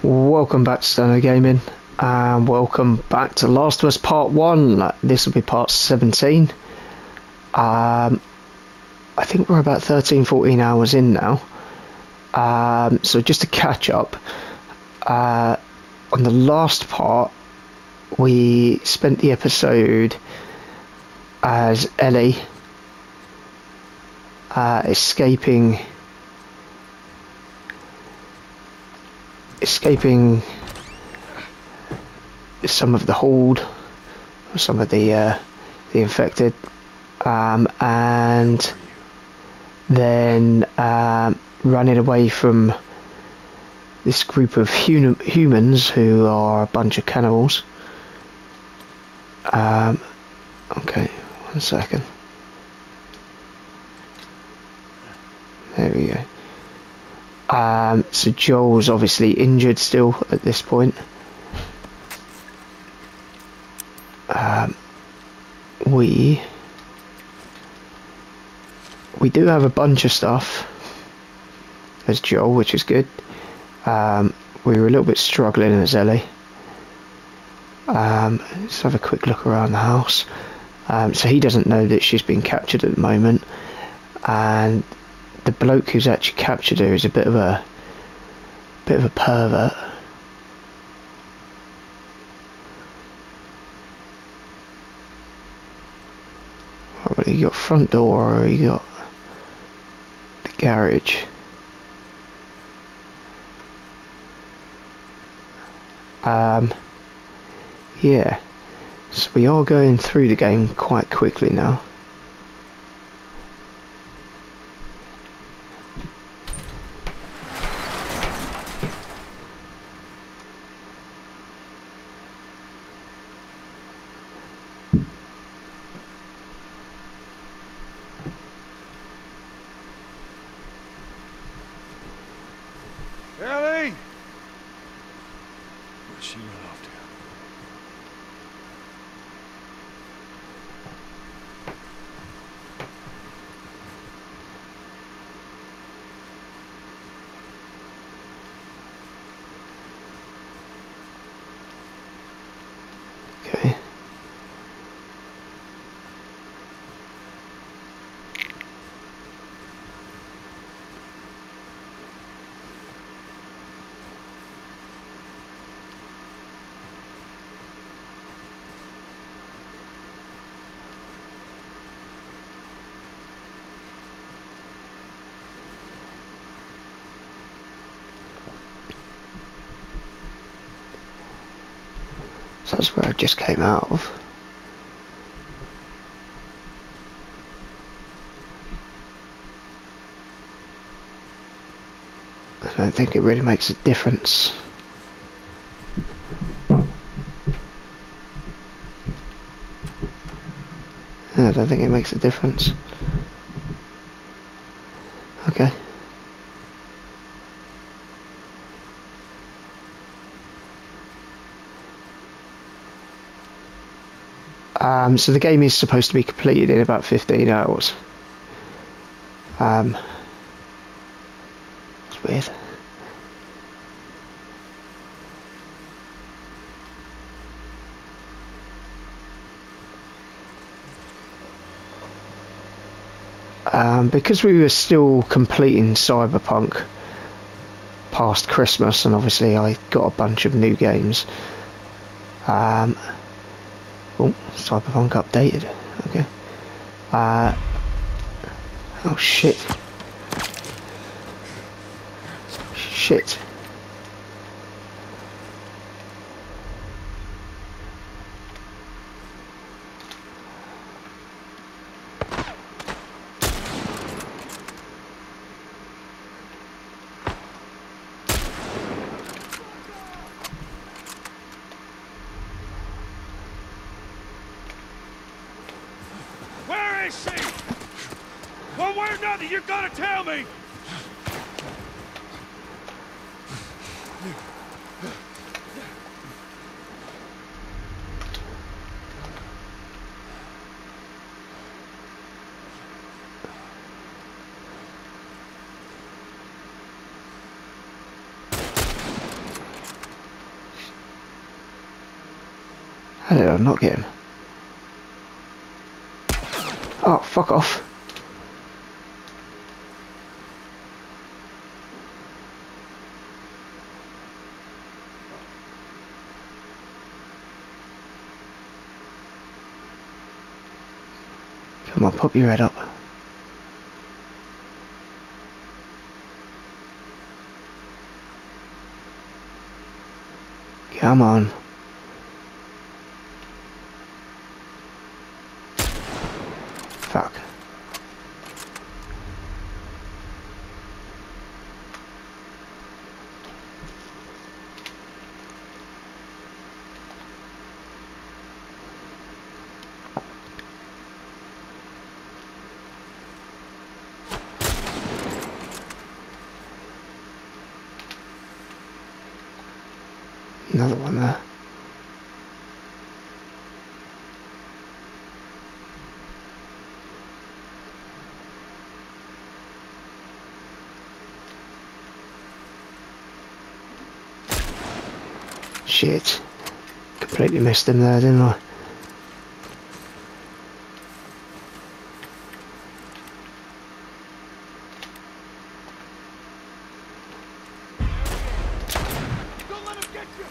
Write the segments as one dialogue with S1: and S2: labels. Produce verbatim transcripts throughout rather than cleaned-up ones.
S1: Welcome back to Stoner Gaming, and welcome back to Last of Us Part one. This will be part seventeen. Um, I think we're about thirteen fourteen hours in now. Um, so just to catch up, uh, on the last part, we spent the episode as Ellie uh, escaping... escaping some of the horde, some of the uh, the infected, um, and then um, running away from this group of hum humans who are a bunch of cannibals. Um, okay, one second. There we go. Um, so Joel's obviously injured still at this point. Um, we we do have a bunch of stuff as Joel, which is good. Um, we were a little bit struggling as Ellie. Um, let's have a quick look around the house. Um, so he doesn't know that she's been captured at the moment, and the bloke who's actually captured her is a bit of a bit of a pervert. Well, you got front door, or you got the garage. Um, yeah. So we are going through the game quite quickly now.
S2: Ellie! Where'd she run off to?
S1: Okay. So that's where I just came out of. I don't think it really makes a difference. I don't think it makes a difference. Okay. Um, so the game is supposed to be completed in about fifteen hours. Um, it's weird. Um, because we were still completing Cyberpunk past Christmas, and obviously I got a bunch of new games. Um, oh, Cyberpunk updated. Okay. Uh, oh shit. Shit.
S2: Where is she? One way or another, you're gonna tell me!
S1: How did I not get him? Oh, fuck off. Come on, pop your head up. Come on. Fuck. Another one there. Shit. Completely missed him there, didn't I?
S2: Don't let him get you!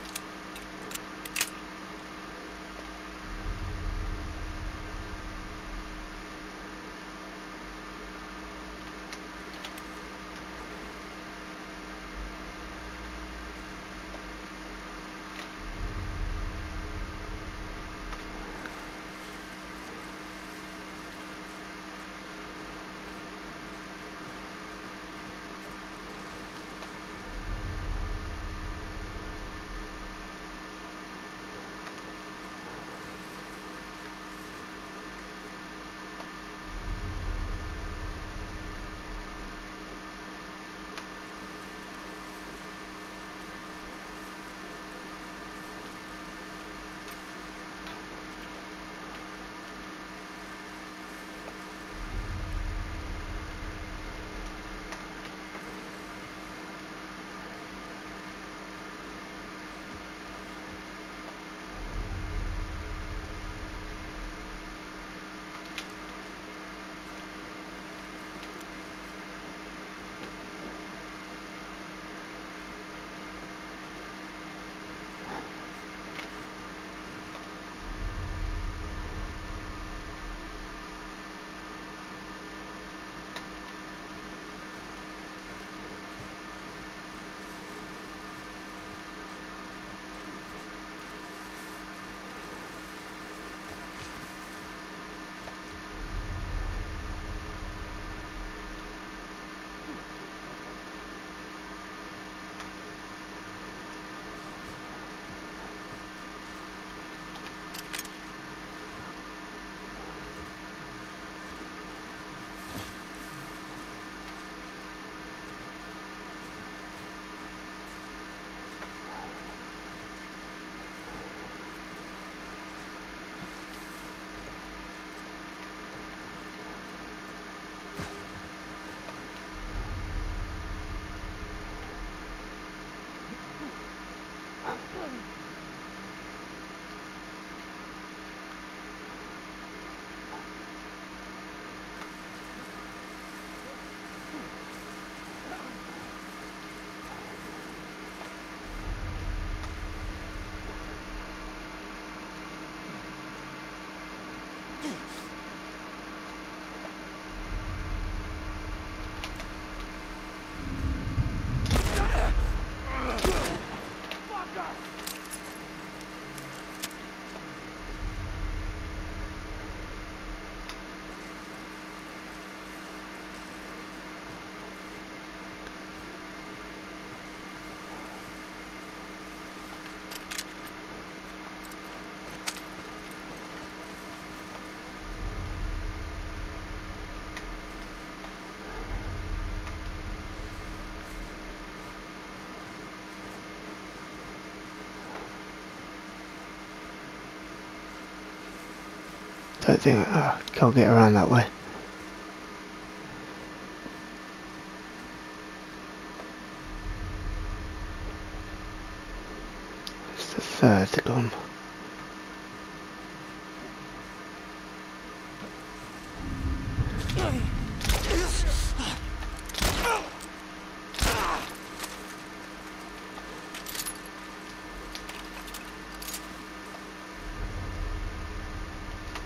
S1: Don't think, oh, can't get around that way. It's the third gone.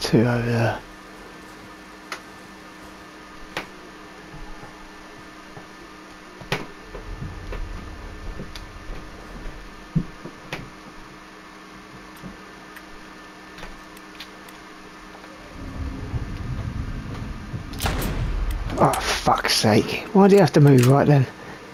S1: Two over there. Oh, fuck's sake. Why do you have to move right then?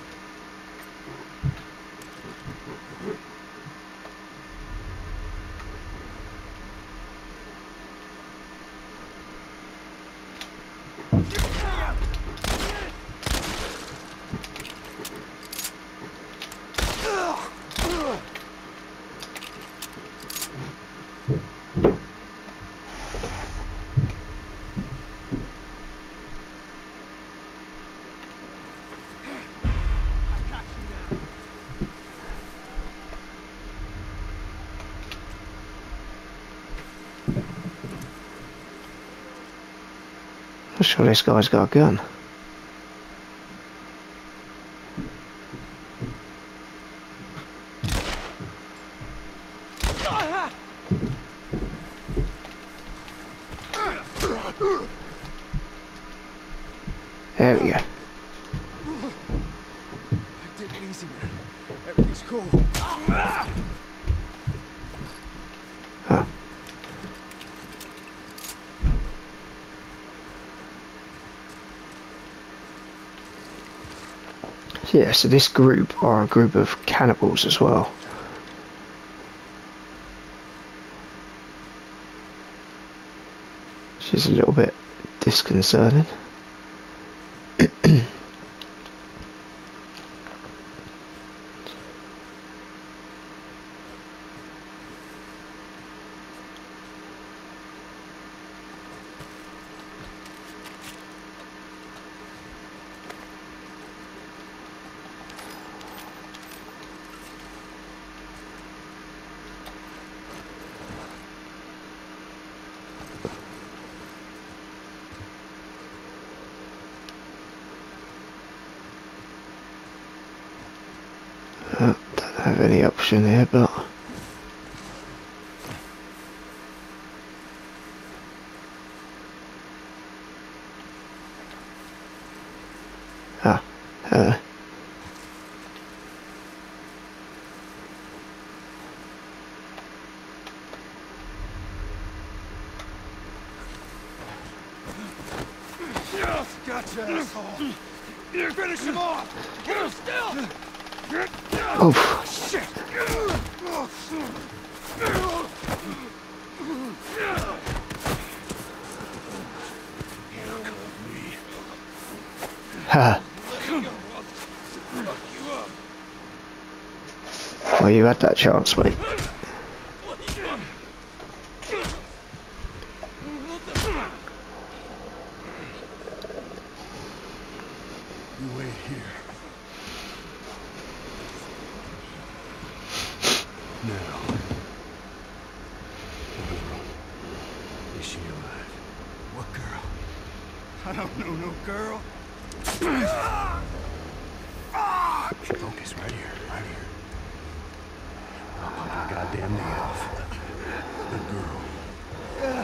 S1: I'm sure this guy's got a gun. There we go.
S2: I did it easy, man. Everything's cool.
S1: Huh. Yeah, so this group are a group of cannibals as well. Which is a little bit disconcerting. Uh, don't have any option here, but ah, uh,
S2: Gotcha, asshole. You finish him off. Get him still.
S1: oof.
S2: Shit.
S1: Ha. Well, you had that chance, mate.
S2: You wait here. Now. Girl. Is she alive? What girl? I don't know no girl. Focus right here, right here. I'll pop your goddamn knee off. The girl.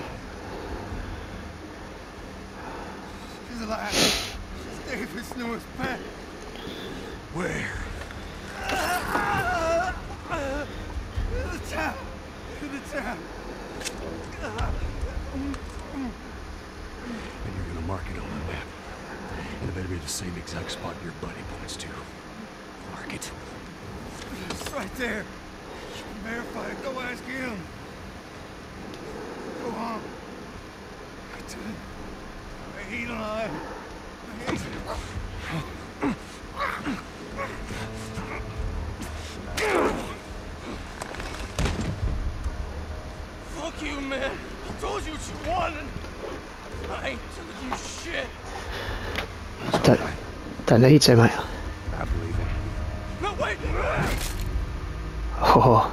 S2: She's alive. She's David's newest pet. Where? In the town. In the town. And you're gonna mark it on the map. And it better be the same exact spot your buddy points to. Mark it. It's right there. You can verify it. Go ask him. Go on. I did it. I ain't alive. I ain't. Fuck you, man. I told you what you wanted. I ain't telling you shit.
S1: Don't, don't need to, mate.
S2: I believe it. No, wait!
S1: Oh,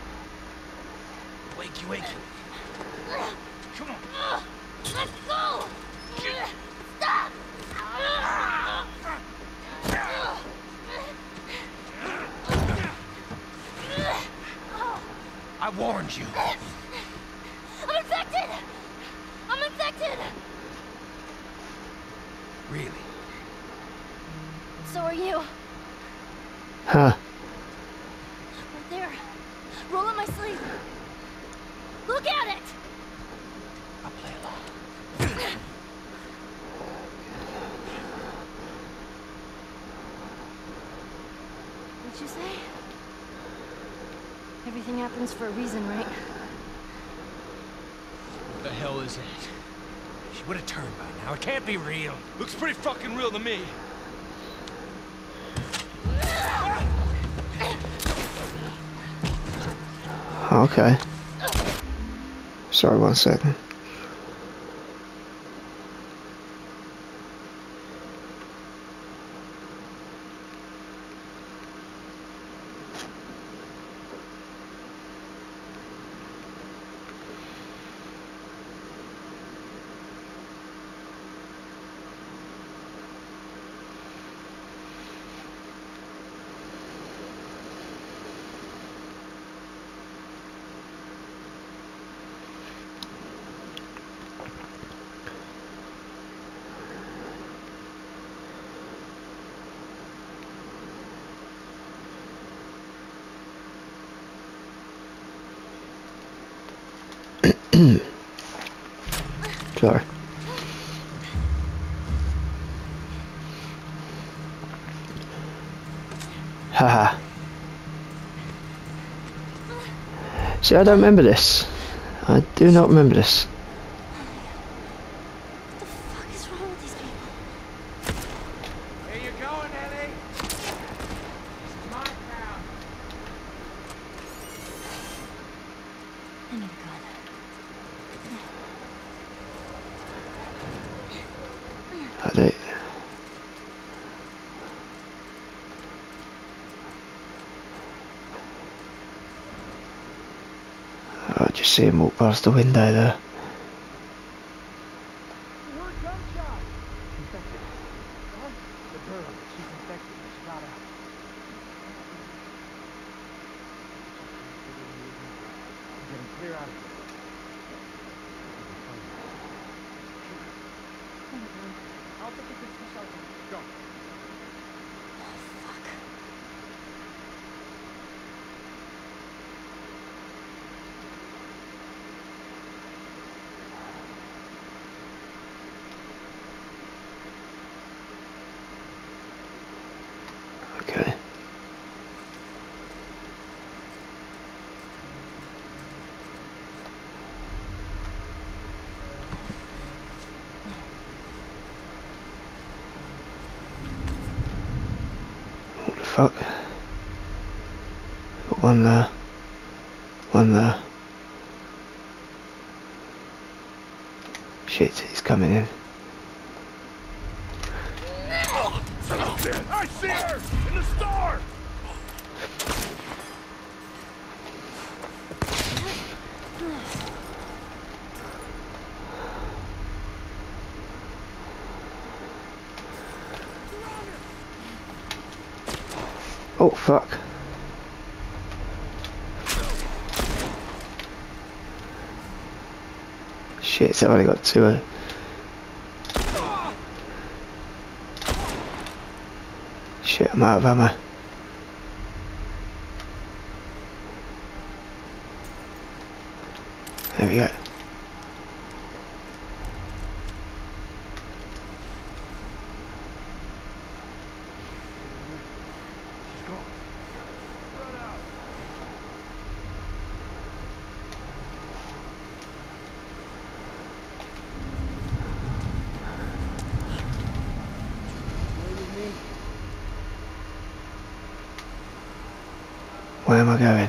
S2: Wakey, wakey. Come on.
S3: Let's go! Stop!
S2: I warned you.
S3: I'm infected! There. Roll up my sleeve. Look at it!
S2: I'll play along.
S3: What'd you say? Everything happens for a reason, right?
S2: What the hell is it? She would have turned by now. It can't be real. Looks pretty fucking real to me.
S1: Okay. Sorry, one second. Sorry. Haha. See, I don't remember this. I do not remember this.
S3: What the fuck is wrong with these people?
S2: Where you going, Ellie? This is my town.
S3: I need a gun.
S1: I do. I just see him walk past the window there.
S2: Word gunshot. Infected. Huh? The girl. She's infected. She got out. I'm getting clear out of here. I'll take it to two sergeant. Go.
S3: Fuck.
S1: Okay. What the fuck? Got one there. One there. Shit, he's coming in.
S2: I see her! In the store!
S1: Oh fuck. Shit, I've only got two. Uh, shit, I'm out of ammo. There we go.
S2: She's gone. Run out.
S1: Where am I going?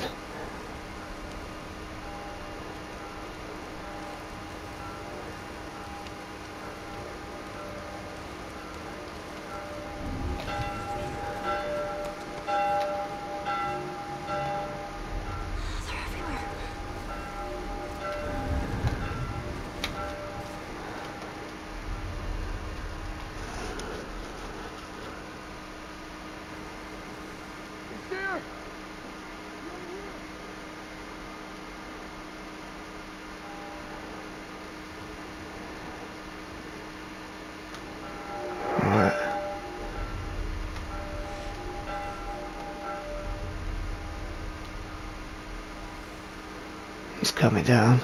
S3: They're everywhere.
S2: It's there!
S1: He's coming down.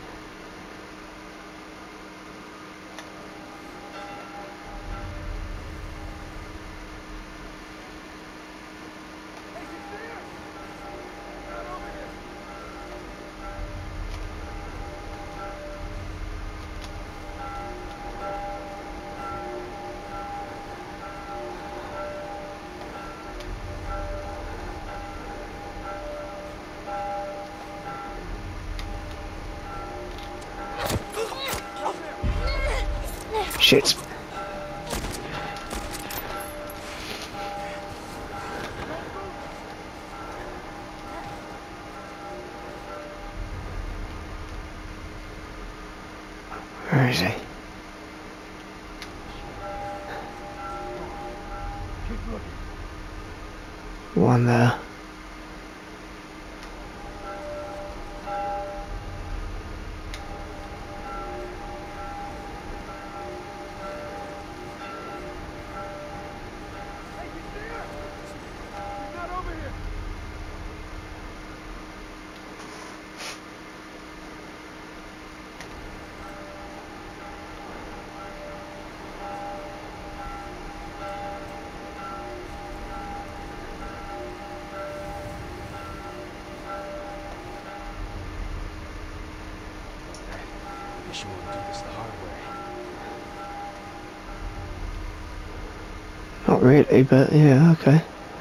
S1: Shit. Where is he? One there.
S2: You want to do this the hard way.
S1: Not really, but yeah, okay.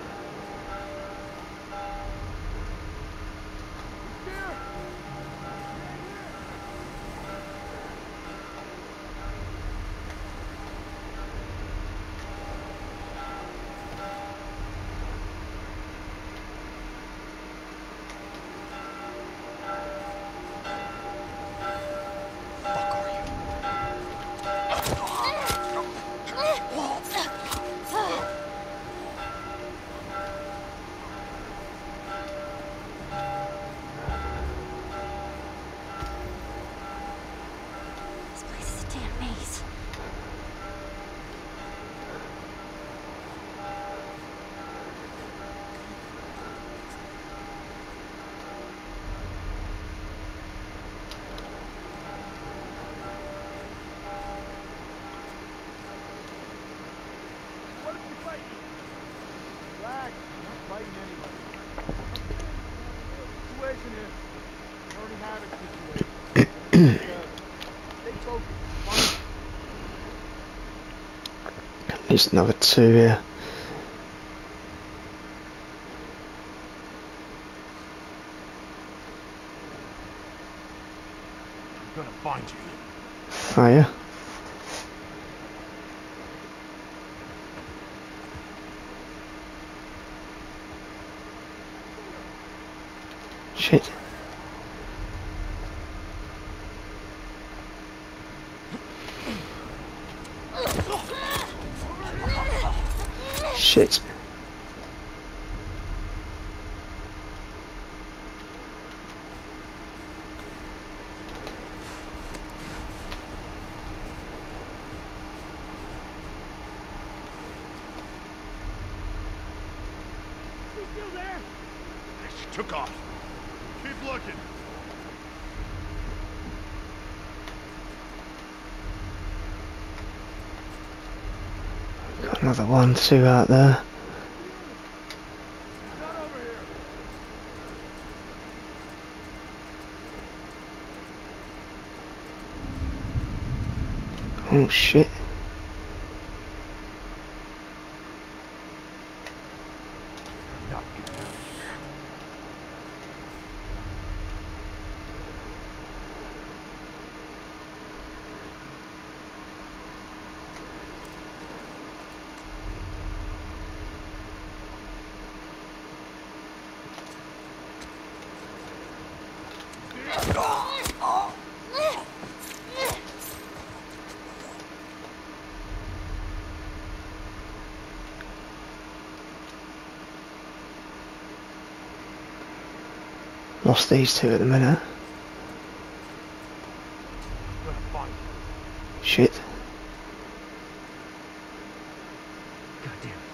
S1: There's another two here.
S2: I'm gonna find you.
S1: Oh yeah. Shit. Shit.
S2: Still there? She took off. Keep looking.
S1: Got another one, two out there.
S2: Not over here.
S1: Oh shit. Lost these two at the minute. Shit.
S2: God damn it.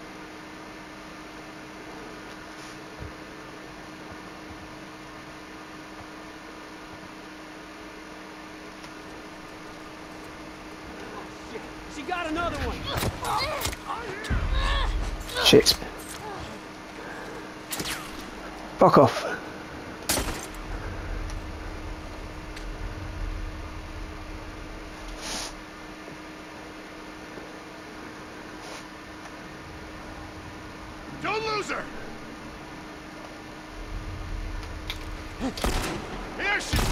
S4: She got another one.
S1: Shit. Fuck off.
S2: Don't lose her! Here she...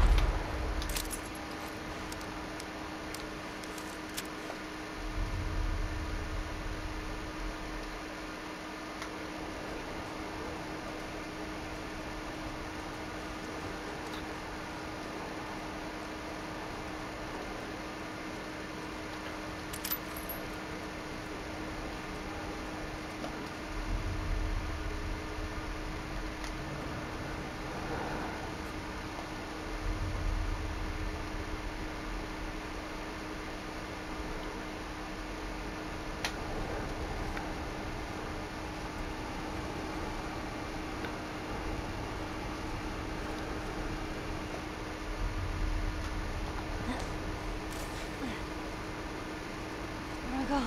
S3: Where'd I go?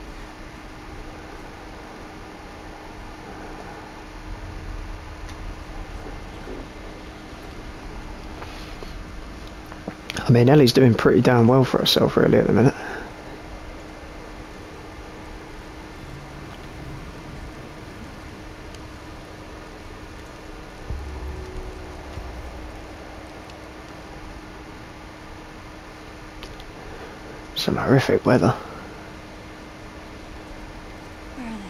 S1: I mean, Ellie's doing pretty damn well for herself, really, at the minute. Some horrific weather.
S3: Where are they?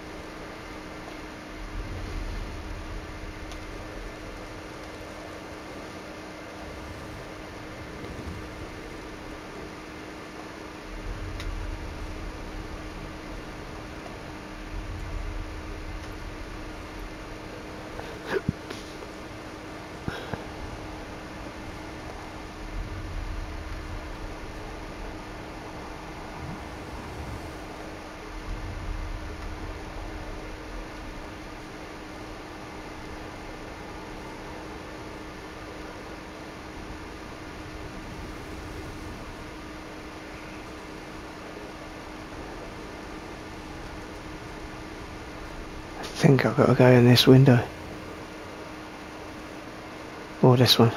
S1: I think I've got to go in this window. Or this one.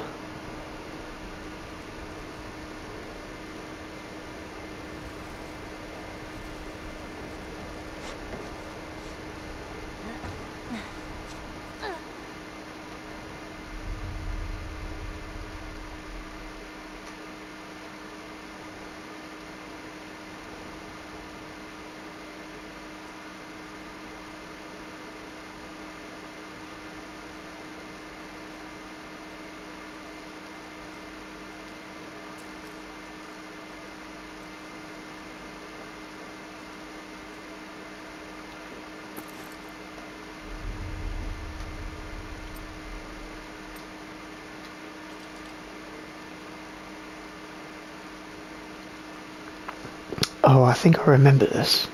S1: Oh, I think I remember this.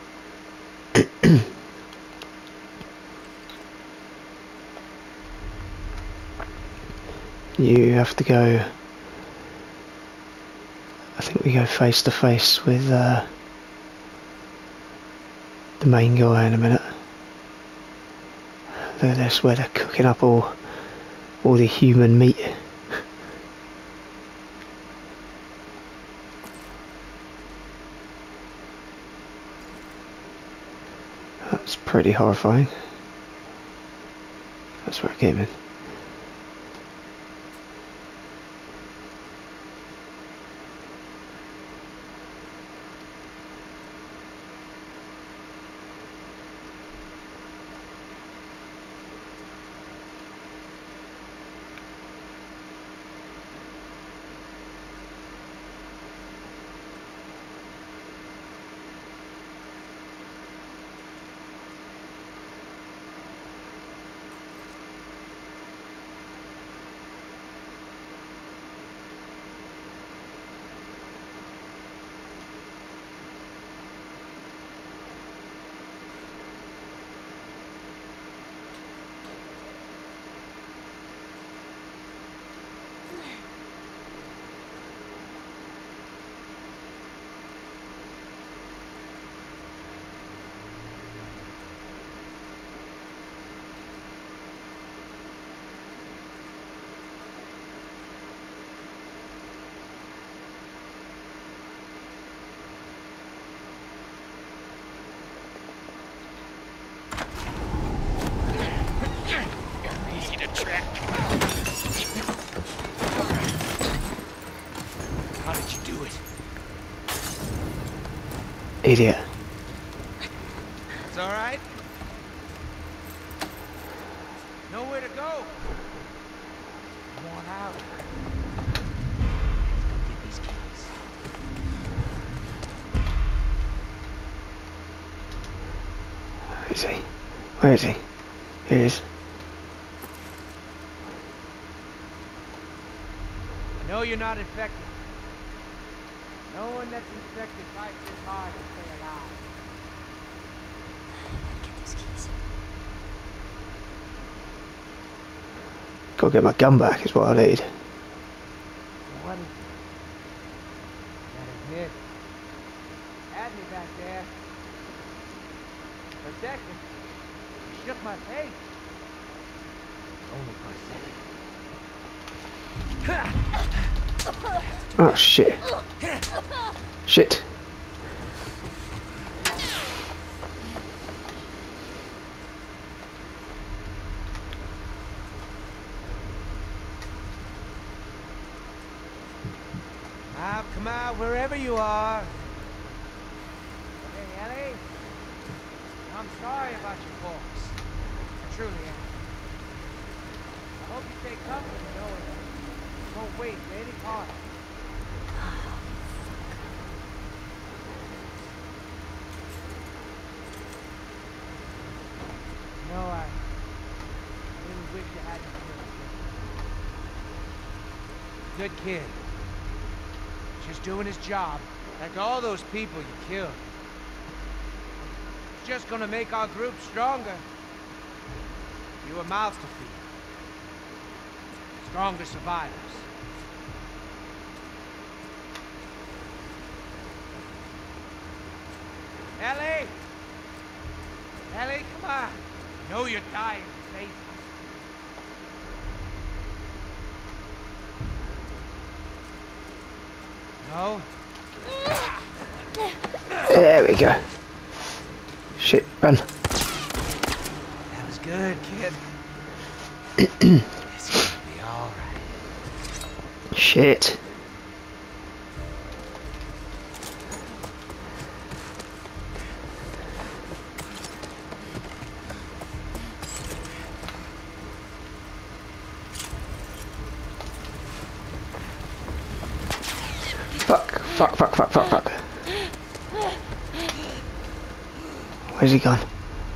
S1: You have to go... I think we go face to face with uh, the main guy in a minute. Look at this, where they're cooking up all, all the human meat. That's pretty horrifying. That's where I came in. Idiot.
S4: It's all right. Nowhere to go. Come on out. Let's go get these keys.
S1: Where is he? Where is he? Here he is.
S4: I know you're not infected. No one that's infected fights as hard to stay alive.
S3: Get these keys.
S1: Gotta get my gun back is what I need.
S4: What is it? Gotta admit, had me back there. For a second, you shook my faith. Only for a second.
S1: Oh shit. Shit.
S4: Out, come out, wherever you are. Hey, Ellie. I'm sorry about your folks. I truly am. I hope you stay comfortable knowing that you won't wait for any part. No, I really wish you hadn't killed him. Good kid. Just doing his job, like all those people you killed. It's just gonna make our group stronger. Fewer mouths to feed. Stronger survivors. Ellie! Ellie, come on! I know you're dying to say something. No?
S1: There we go. Shit, run.
S4: That was good, kid. It's gonna be alright.
S1: Shit. Fuck, fuck, fuck, fuck, fuck, fuck. Where's he gone?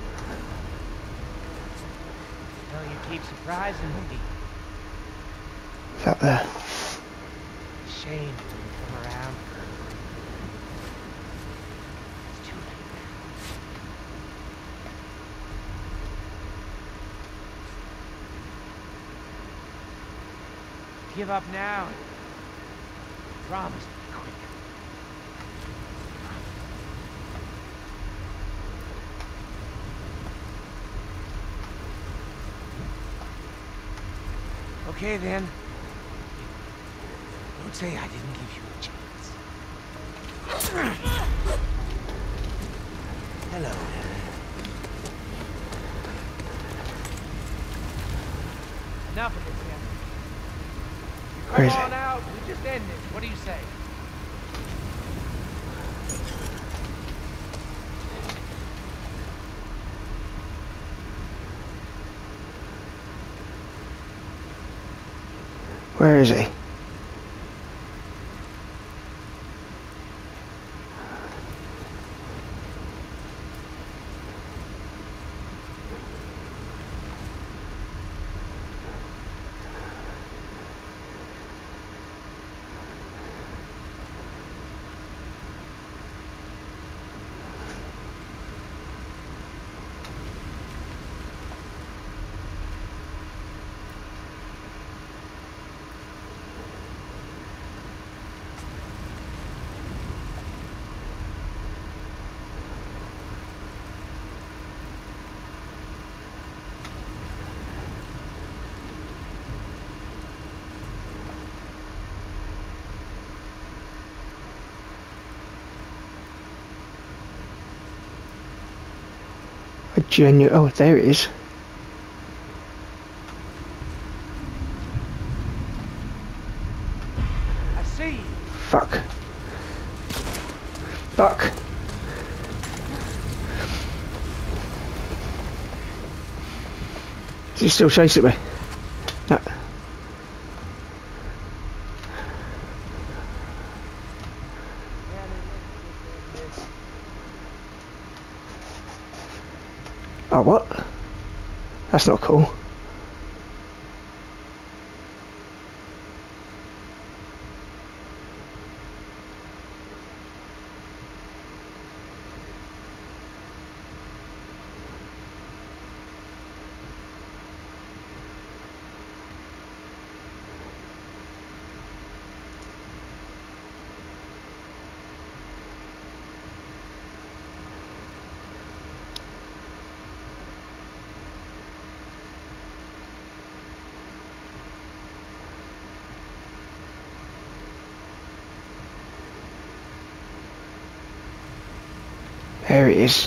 S4: No, you keep surprising me.
S1: He's up there.
S4: Shame when you come around. It's too late now. Give up now. Promise to be quick. Okay then. Don't say I didn't give you a chance. Hello. Enough of this, Henry.
S1: Where is
S4: Come
S1: it?
S4: on out. We just end this. What do you say?
S1: Where is he? A genuine. Oh, there it is.
S4: I see you.
S1: Fuck. Fuck. Is he still chasing me? No. Oh, what? That's not cool. There it is.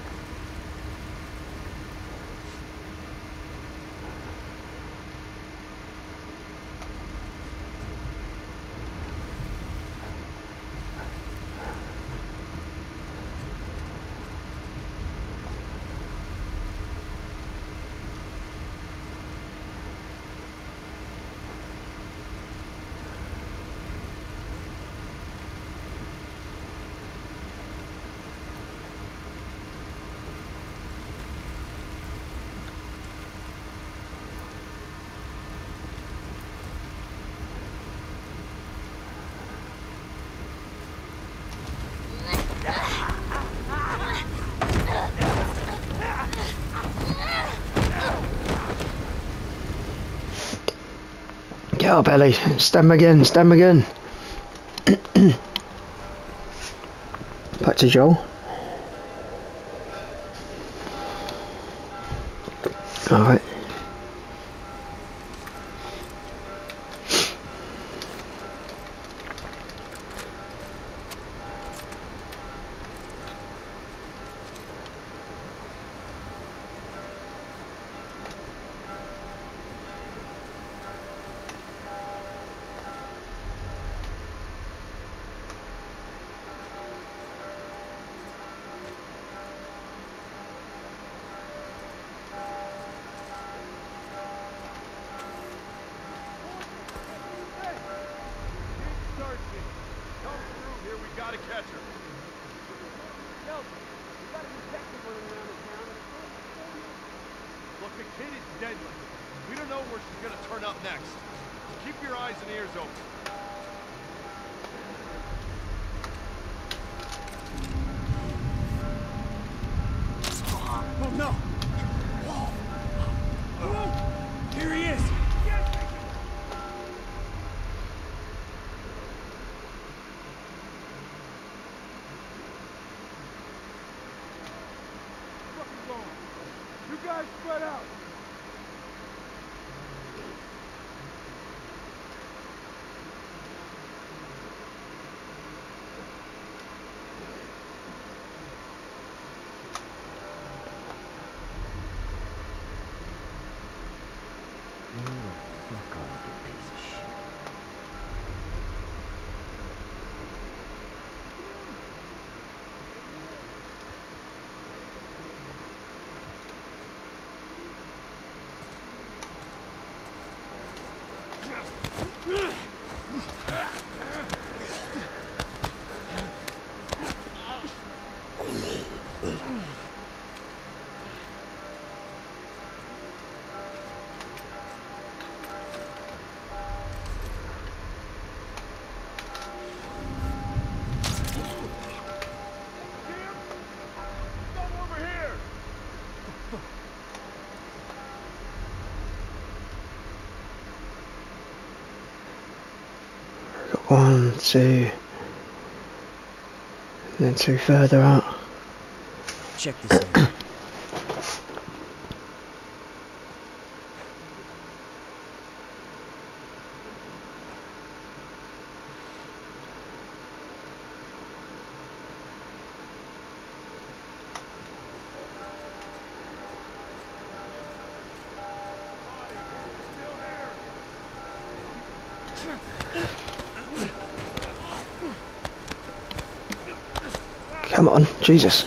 S1: Get up, Ellie. Stem again, stem again. Back to Joel. Alright. One, two, and then two further out.
S5: Check this out.
S1: Come on, Jesus.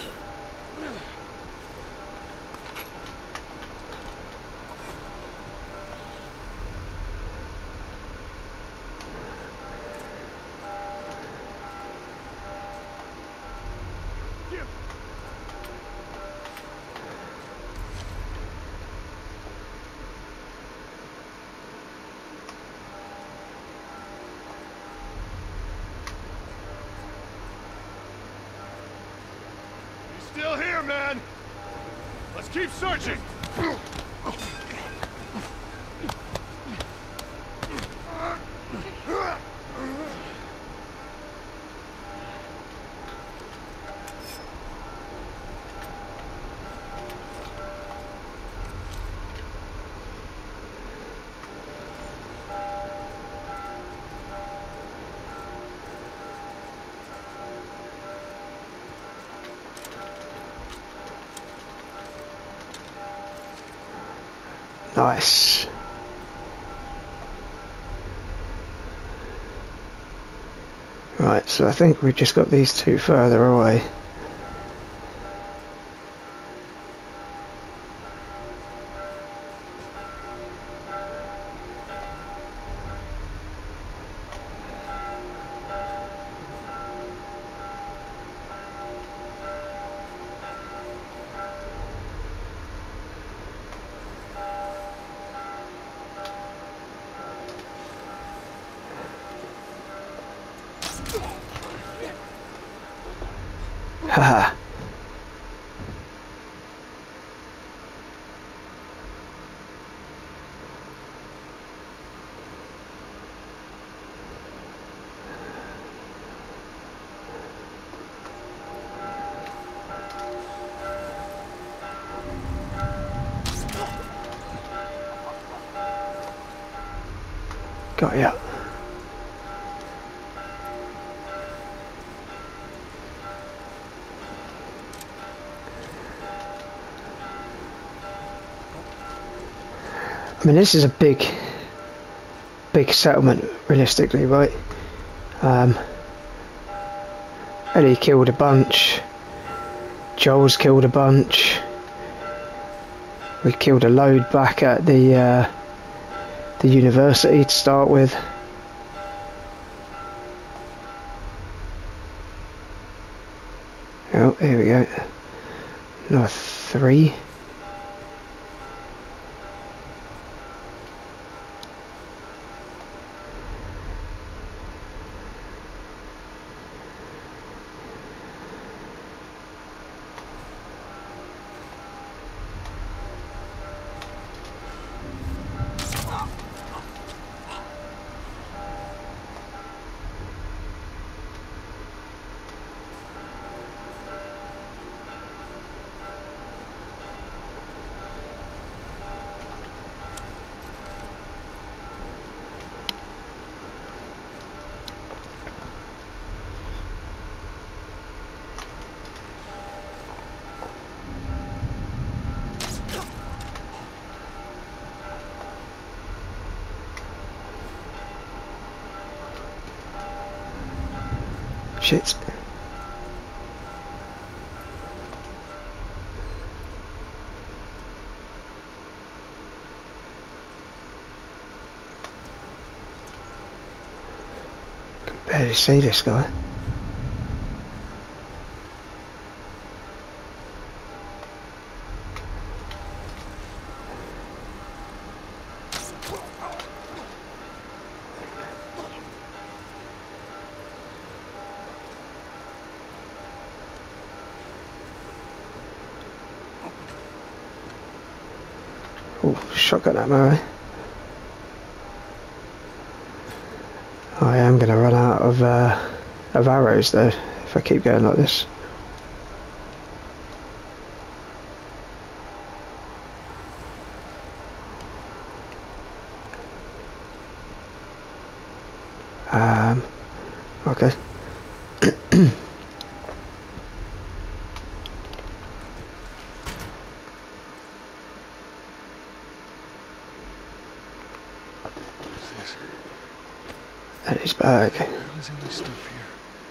S2: keep searching!
S1: Nice. Right, so I think we've just got these two further away. Haha. Got ya. I mean, this is a big, big settlement, realistically, right? Um, Ellie killed a bunch. Joel's killed a bunch. We killed a load back at the uh, the university to start with. Oh, here we go. Another three. Shit. Can barely see this guy. Oh, shotgun ammo, eh? I am going to run out of, uh, of arrows though, if I keep going like this. Um, okay. That is bag.
S2: What's in this stuff here?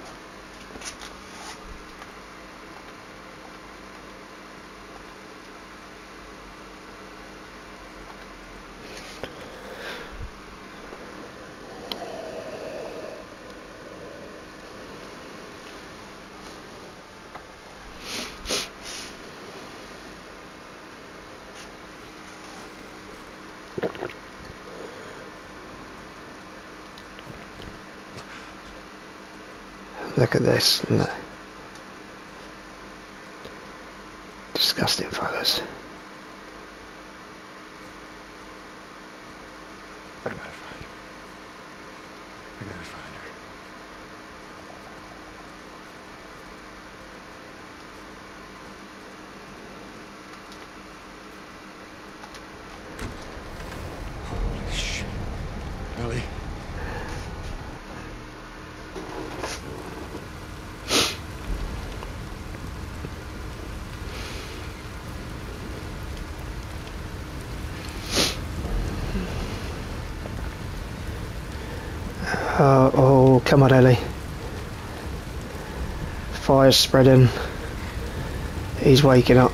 S1: Look at this. No. Disgusting photos.
S2: I gotta find her. I gotta find her. Holy shit. Ellie.
S1: Uh, oh, come on, Ellie. Fire's spreading. He's waking up.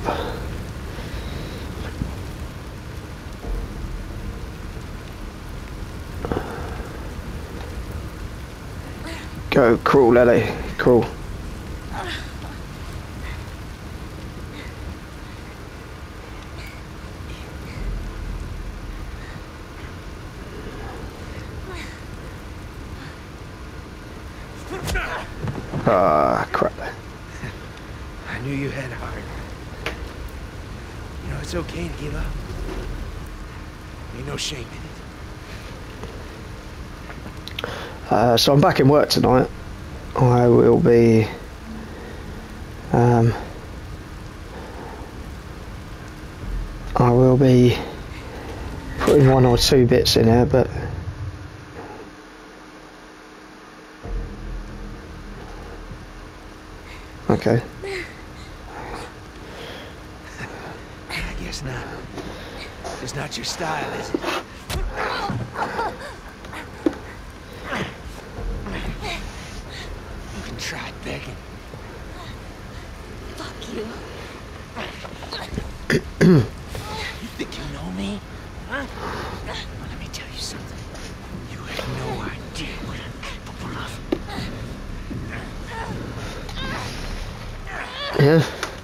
S1: Go, crawl, Ellie. Crawl. Ah, crap.
S5: I knew you had heart. You know, it's okay to give up. Ain't no shame in it.
S1: Uh, so I'm back in work tonight. I will be um, I will be putting one or two bits in there, but okay.
S5: I guess not. It's not your style, is it? You can try begging.
S3: Fuck you.
S5: You think you know me? Huh? Well, let me tell you something. You have no idea what I'm capable of.
S1: Yeah.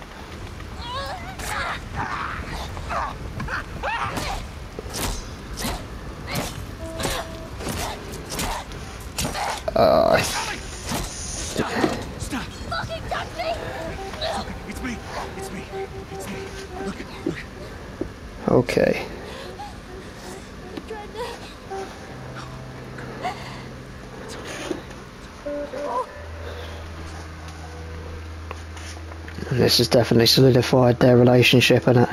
S1: Uh,
S5: Stop! Stop!
S3: Fucking touch me!
S5: It's me! It's me! It's me! Look! Look!
S1: okay. And this has definitely solidified their relationship, innit?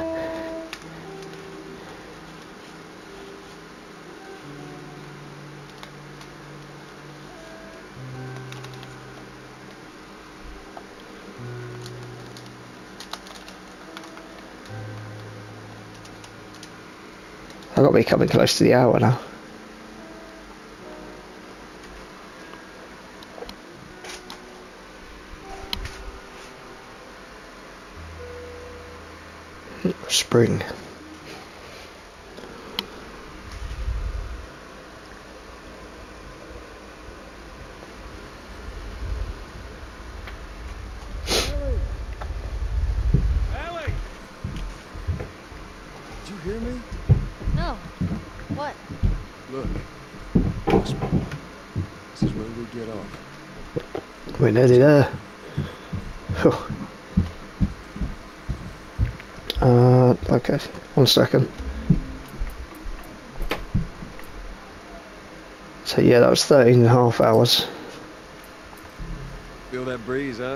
S1: I've got to be coming close to the hour now. Spring.
S2: Ellie! Did you hear me?
S3: No. What?
S2: Look. Trust me. This is where we get off.
S1: We're nearly there. Phew. Uh, okay, one second. So yeah, that was thirteen and a half hours.
S2: Feel that breeze, huh?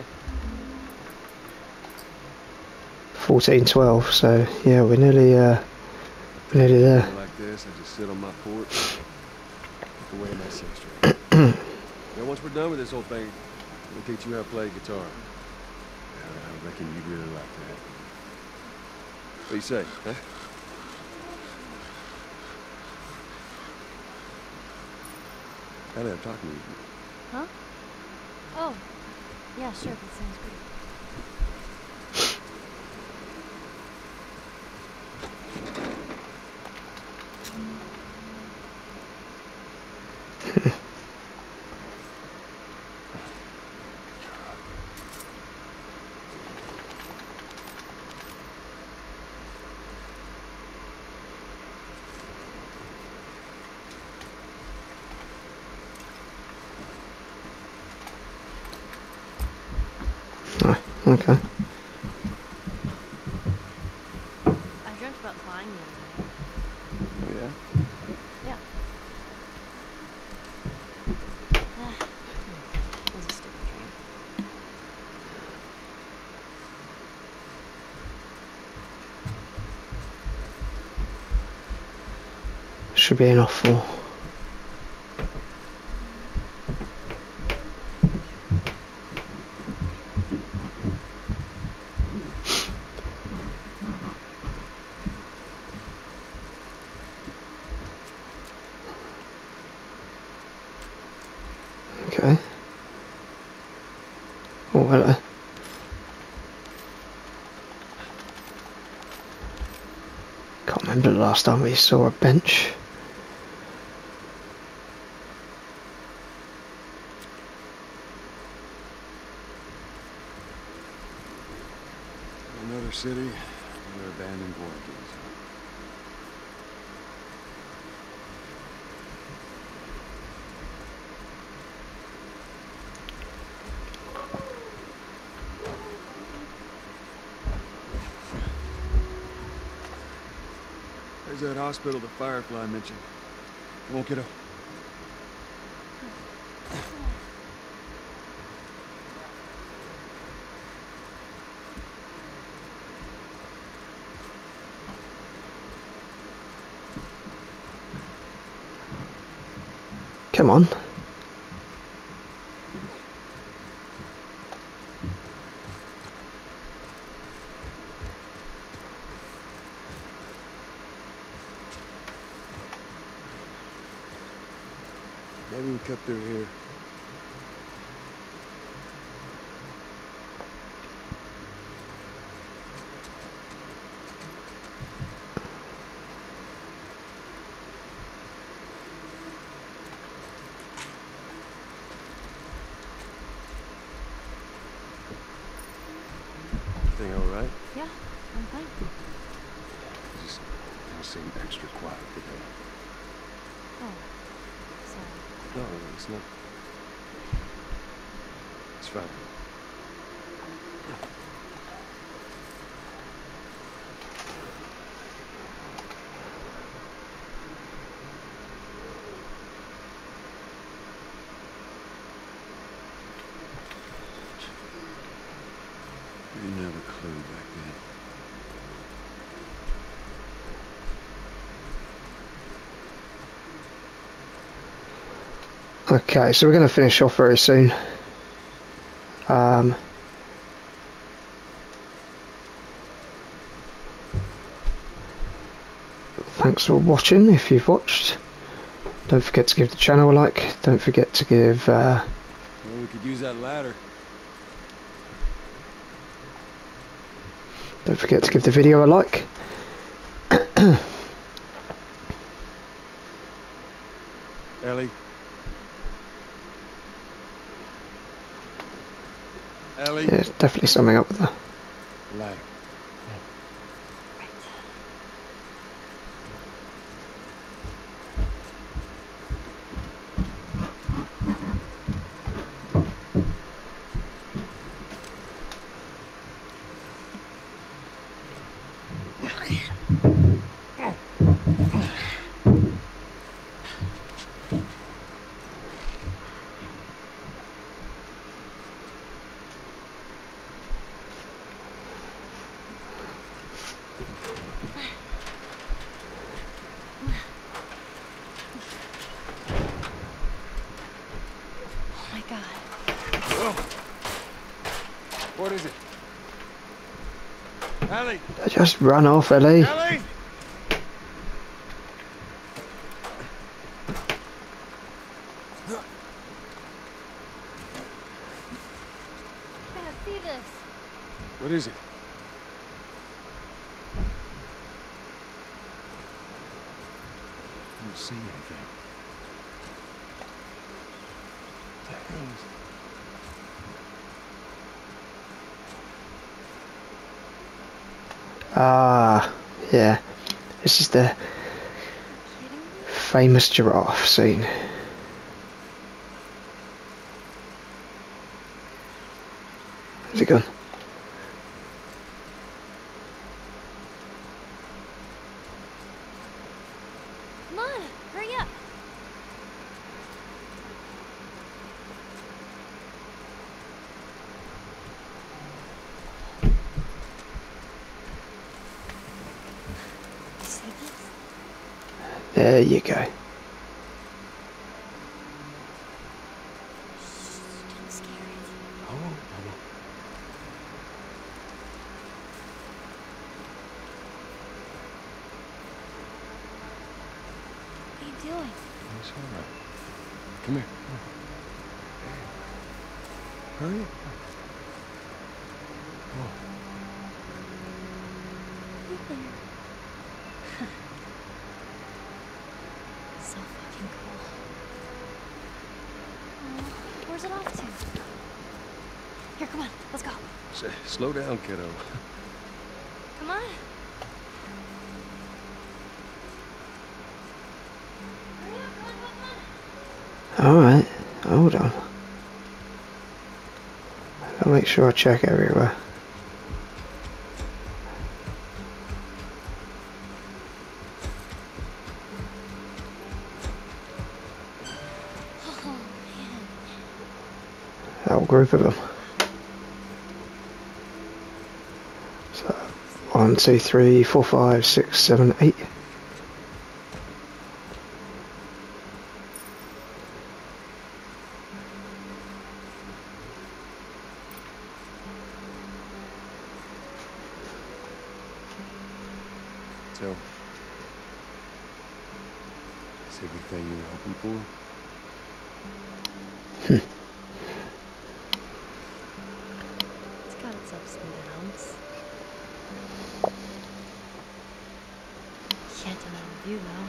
S1: fourteen twelve, so yeah, we're nearly, uh, we're nearly there.
S2: Like this, I just sit on my porch, look away at my six string. Now, once we're done with this whole thing, we'll teach you how to play guitar. I reckon you'd really like that. What do you say, huh? Ellie, I'm talking to you.
S3: Huh? Oh. Yeah, sure. That sounds great.
S1: Okay.
S3: I dreamt about flying the other night.
S2: Oh, yeah?
S3: Yeah.
S1: battery being off for? Okay. Oh, hello. Can't remember the last time we saw a bench.
S2: Another city, another abandoned quarantine zone. There's that hospital the Firefly mentioned. Come on, kiddo.
S1: Come on.
S2: Maybe we cut through here. Everything all right?
S3: Yeah, I'm fine.
S2: Just kind of seem extra quiet today.
S3: Oh, sorry.
S2: No, it's not. It's fine. We didn't have a clue back then.
S1: Okay, so we're going to finish off very soon. Um, thanks for watching if you've watched. Don't forget to give the channel a like. Don't forget to give... Uh,
S2: Well, we could use that ladder.
S1: don't forget to give the video a like.
S2: Ellie. Ellie.
S1: Yeah, definitely something up with that.
S2: Lag.
S3: Oh my god.
S2: What is it? Ellie!
S1: Just run off, Ellie.
S2: Ellie!
S3: Dad, see this.
S2: What is it? I don't see anything. What the hell is it?
S1: Ah, yeah. This is the
S3: Kidding me?
S1: famous giraffe scene. Where's it gone?
S3: Come on, hurry up. See this?
S1: There you go.
S3: Getting scared.
S2: Oh, no, no.
S3: What are you doing?
S2: It's all right. Come here. Come on. Hurry. Come on.
S3: Right there. So fucking cool. Oh, where's it off to? Here, come on, let's go.
S2: Say, slow down, kiddo.
S3: Come on. Hurry up, come on, come on,
S1: Alright, hold on. I'll make sure I check everywhere.
S3: come on. Oh, man.
S1: Whole group of them. So, one, two, three, four, five, six, seven, eight.
S2: So, is everything you were hoping for?
S3: It's got its ups and downs. Can't deny the view, though.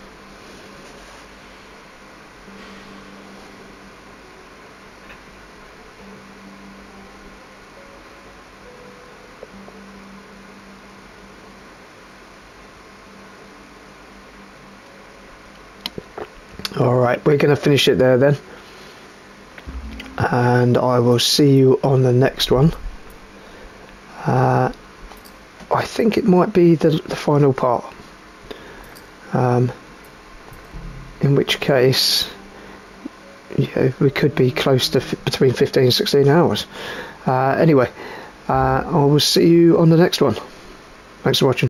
S1: Alright, we're going to finish it there then. And I will see you on the next one. Uh, I think it might be the, the final part. Um, in which case, yeah, we could be close to f between fifteen and sixteen hours. Uh, anyway, uh, I will see you on the next one. Thanks for watching.